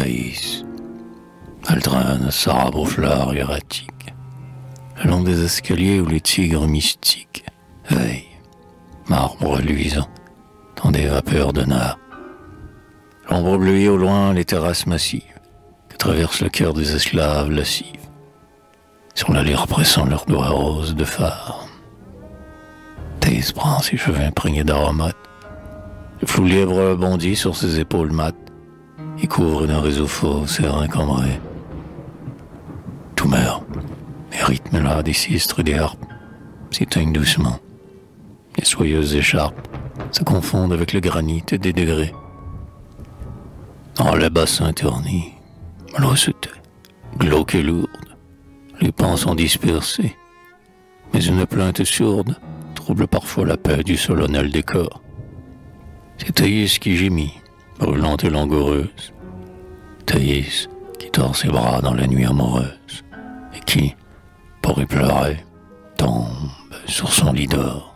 Thaïs. Elle traîne sa robe aux fleurs erratiques, le long des escaliers où les tigres mystiques veillent, marbre luisant, dans des vapeurs de nard. L'ombre bleuie au loin les terrasses massives que traverse le cœur des esclaves lascives, sur la lyre pressant leurs doigts roses de phare. Thaïs prend ses cheveux imprégnés d'aromates, le flou libre bondit sur ses épaules mates et couvre d'un réseau fauve ses reins cambrés. Tout meurt, les rythmes là des sistres et des harpes s'éteignent doucement. Les soyeuses écharpes se confondent avec le granit des degrés. Dans le bassin terni, l'eau se tait, glauque et lourde. Les pans sont dispersés, mais une plainte sourde trouble parfois la paix du solennel décor. C'est Thaïs qui gémit, brûlante et langoureuse. Thaïs qui tord ses bras dans la nuit amoureuse, et qui, pour y pleurer, tombe sur son lit d'or.